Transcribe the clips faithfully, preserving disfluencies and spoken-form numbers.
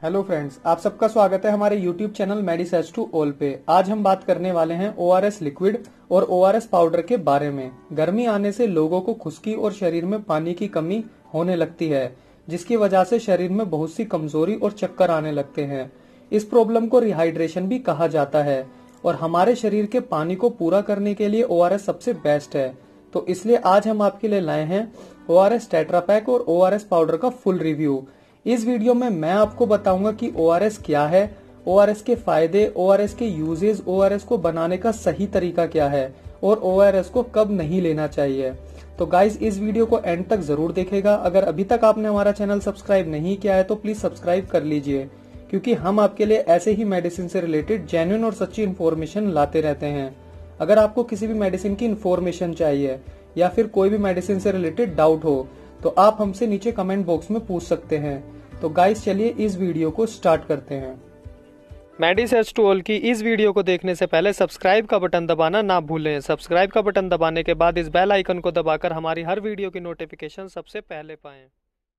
Hello friends, आप सबका स्वागत है हमारे YouTube channel medicines to all पे। आज हम बात करने वाले हैं ओआरएस लिक्विड और ओआरएस पाउडर के बारे में। गर्मी आने से लोगों को खुश्की और शरीर में पानी की कमी होने लगती है, जिसकी वजह से शरीर में बहुत सी कमजोरी और चक्कर आने लगते हैं। इस प्रॉब्लम को रिहाइड्रेशन भी कहा जाता है और हमारे शरीर के पानी को पूरा करने के लिए ओआरएस सबसे बेस्ट है। तो इसलिए आज हम आपके लिए लाए हैं ओआरएस टेट्रा पैक और ओआरएस पाउडर का फुल रिव्यू। इस वीडियो में मैं आपको बताऊंगा कि ओआरएस क्या है, ओआरएस के फायदे, ओआरएस के यूजेस, ओआरएस को बनाने का सही तरीका क्या है और ओआरएस को कब नहीं लेना चाहिए। तो गाइज इस वीडियो को एंड तक जरूर देखेगा। अगर अभी तक आपने हमारा चैनल सब्सक्राइब नहीं किया है तो प्लीज सब्सक्राइब कर लीजिए, क्योंकि हम आपके लिए ऐसे ही मेडिसिन से रिलेटेड जेन्युइन और सच्ची इन्फॉर्मेशन लाते रहते हैं। अगर आपको किसी भी मेडिसिन की इन्फॉर्मेशन चाहिए या फिर कोई भी मेडिसिन से रिलेटेड डाउट हो तो आप हमसे नीचे कमेंट बॉक्स में पूछ सकते हैं। तो गाइस चलिए इस वीडियो को स्टार्ट करते हैं। मेडिसेस टू ऑल की इस वीडियो को देखने से पहले सब्सक्राइब का बटन दबाना ना भूलें। सब्सक्राइब का बटन दबाने के बाद इस बेल आइकन को दबाकर हमारी हर वीडियो की नोटिफिकेशन सबसे पहले पाएं।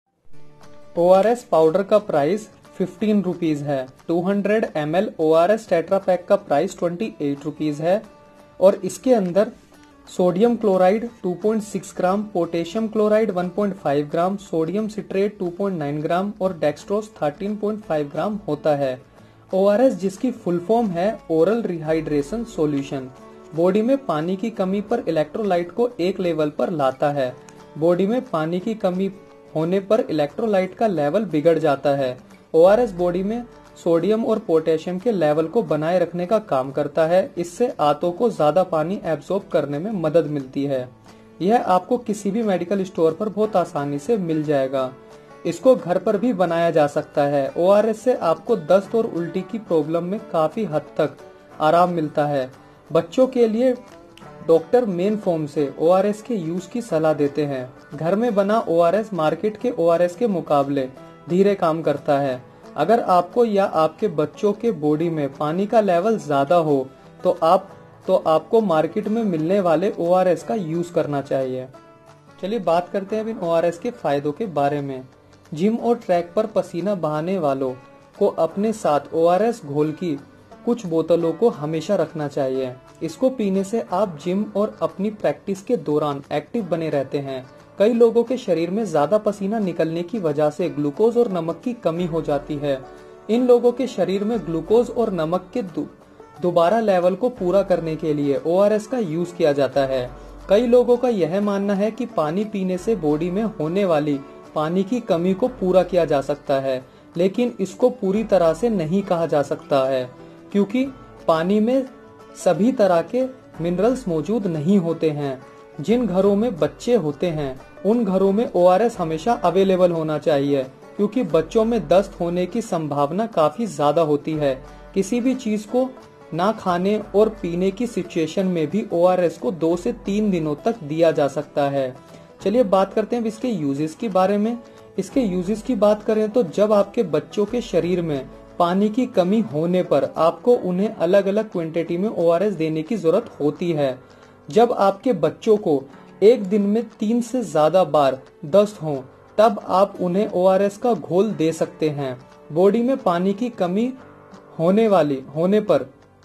ओआरएस पाउडर का प्राइस फिफ्टीन रुपीज है। Two hundred M L ORS tetra pack का प्राइस ट्वेंटी एट रुपीज है और इसके अंदर sodium chloride two point six gram, potassium chloride one point five gram, sodium citrate two point nine gram और dextrose thirteen point five gram होता है। ORS जिसकी full form है ओरल रिहाइड्रेशन सॉल्यूशन, बॉडी में पानी की कमी पर इलेक्ट्रोलाइट को एक लेवल पर लाता है। बॉडी में पानी की कमी होने पर इलेक्ट्रोलाइट का लेवल बिगड़ जाता है। ओआरएस बॉडी में सोडियम और पोटेशियम के लेवल को बनाए रखने का काम करता है। इससे आंतों को ज्यादा पानी एब्सॉर्ब करने में मदद मिलती है। यह आपको किसी भी मेडिकल स्टोर पर बहुत आसानी से मिल जाएगा। इसको घर पर भी बनाया जा सकता है। ओआरएस से आपको दस्त और उल्टी की प्रॉब्लम में काफी हद तक आराम मिलता है। बच्चों के लिए डॉक्टर मेन फॉर्म से ओआरएस के यूज की सलाह देते हैं। घर में बना ओआरएस मार्केट के ओआरएस के मुकाबले धीरे काम करता है। अगर आपको या आपके बच्चों के बॉडी में पानी का लेवल ज्यादा हो तो आप तो आपको मार्केट में मिलने वाले ओआरएस का यूज करना चाहिए। चलिए बात करते हैं इन ओआरएस के फायदों के बारे में। जिम और ट्रैक पर पसीना बहाने वालों को अपने साथ ओआरएस घोल की कुछ बोतलों को हमेशा रखना चाहिए। इसको पीने से आप जिम और अपनी प्रैक्टिस के दौरान एक्टिव बने रहते हैं। कई लोगों के शरीर में ज्यादा पसीना निकलने की वजह से ग्लूकोज और नमक की कमी हो जाती है। इन लोगों के शरीर में ग्लूकोज और नमक के दोबारा लेवल को पूरा करने के लिए ओआरएस का यूज किया जाता है। कई लोगों का यह मानना है कि पानी पीने से बॉडी में होने वाली पानी की कमी को पूरा किया जा सकता है, लेकिन इसको पूरी तरह से नहीं कहा जा सकता है, क्योंकि पानी में सभी तरह के मिनरल्स मौजूद नहीं होते हैं। जिन घरों में बच्चे होते हैं उन घरों में ओआरएस हमेशा अवेलेबल होना चाहिए, क्योंकि बच्चों में दस्त होने की संभावना काफी ज्यादा होती है। किसी भी चीज को ना खाने और पीने की सिचुएशन में भी ओआरएस को दो से तीन दिनों तक दिया जा सकता है। चलिए बात करते हैं इसके यूजेस के बारे में। इसके यूजेस की बात करें तो जब आपके बच्चों के शरीर में पानी की कमी होने पर आपको उन्हें अलग अलग क्वांटिटी में ओआरएस देने की जरूरत होती है। जब आपके बच्चों को एक दिन में तीन से ज्यादा बार दस्त हो तब आप उन्हें ओआरएस का घोल दे सकते हैं। बॉडी में पानी की कमी होने वाली होने पर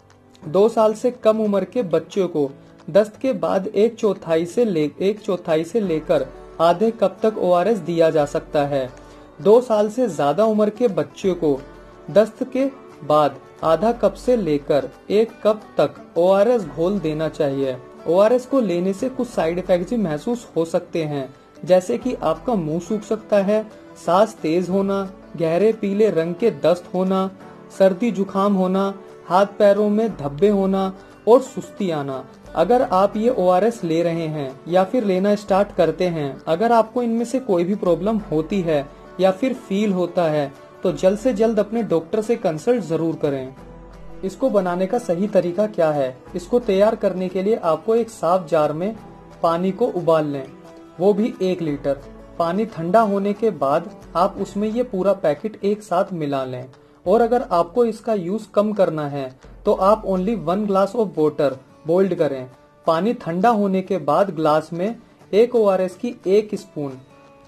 दो साल से कम उम्र के बच्चों को दस्त के बाद एक चौथाई से ले एक चौथाई से लेकर आधे कप तक ओआरएस दिया जा सकता है। दो साल से ज्यादा उम्र के बच्चों को दस्त के बाद आधा कप से लेकर एक कप तक ओआरएस घोल देना चाहिए। ओआरएस को लेने से कुछ साइड इफेक्ट्स भी महसूस हो सकते हैं, जैसे कि आपका मुंह सूख सकता है, सांस तेज होना, गहरे पीले रंग के दस्त होना, सर्दी जुकाम होना, हाथ पैरों में धब्बे होना और सुस्ती आना। अगर आप ये ओआरएस ले रहे हैं या फिर लेना स्टार्ट करते हैं, अगर आपको इनमें से कोई भी प्रॉब्लम होती है या फिर फील होता है तो जल्द से जल्द अपने डॉक्टर से कंसल्ट जरूर करें। इसको बनाने का सही तरीका क्या है? इसको तैयार करने के लिए आपको एक साफ जार में पानी को उबाल लें, वो भी एक लीटर। पानी ठंडा होने के बाद आप उसमें ये पूरा पैकेट एक साथ मिला लें। और अगर आपको इसका यूज कम करना है तो आप only one glass of water boiled करें। पानी ठंडा होने के बाद ग्लास में एक ओआरएस की एक स्पून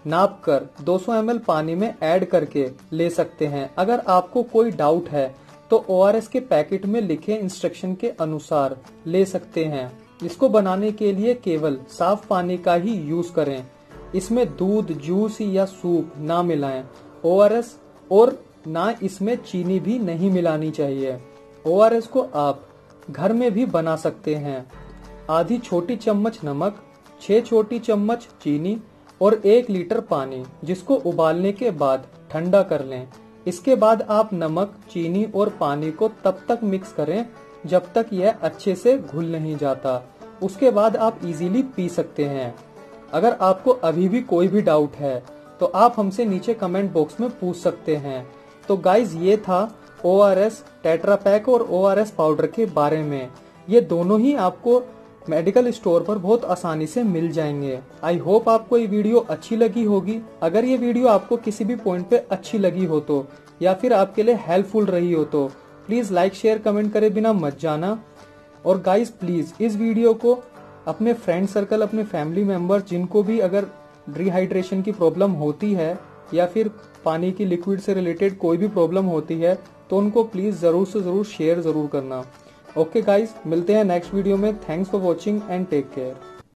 नाप कर दो सौ एम एल पानी में ऐड करके ले सकते हैं। अगर आपको कोई डाउट है तो ओ आर एस के पैकेट में लिखे इंस्ट्रक्शन के अनुसार ले सकते हैं। इसको बनाने के लिए केवल साफ पानी का ही यूज करें। इसमें दूध, जूस या सूप ना मिलाएं। ओ आर एस और ना इसमें चीनी भी नहीं मिलानी चाहिए। ओ आर एस को आप घर में भी बना सकते हैं। आधी छोटी चम्मच नमक, छह छोटी चम्मच चीनी और एक लीटर पानी, जिसको उबालने के बाद ठंडा कर लें। इसके बाद आप नमक, चीनी और पानी को तब तक मिक्स करें जब तक यह अच्छे से घुल नहीं जाता। उसके बाद आप इजीली पी सकते हैं। अगर आपको अभी भी कोई भी डाउट है तो आप हमसे नीचे कमेंट बॉक्स में पूछ सकते हैं। तो गाइज, ये था O R S tetra pack और ओ आर एस पाउडर के बारे में। ये दोनों ही आपको मेडिकल स्टोर पर बहुत आसानी से मिल जाएंगे। आई होप आपको ये वीडियो अच्छी लगी होगी। अगर ये वीडियो आपको किसी भी पॉइंट पे अच्छी लगी हो तो या फिर आपके लिए हेल्पफुल रही हो तो प्लीज लाइक, शेयर, कमेंट करे बिना मत जाना। और गाइज, प्लीज इस वीडियो को अपने फ्रेंड सर्कल, अपने फैमिली मेंबर्स जिनको भी अगर डिहाइड्रेशन की प्रॉब्लम होती है या फिर पानी की लिक्विड से रिलेटेड कोई भी प्रॉब्लम होती है तो उनको प्लीज जरूर से जरूर शेयर जरूर करना। ओके गाइज, मिलते हैं नेक्स्ट वीडियो में। Thanks for watching and take care.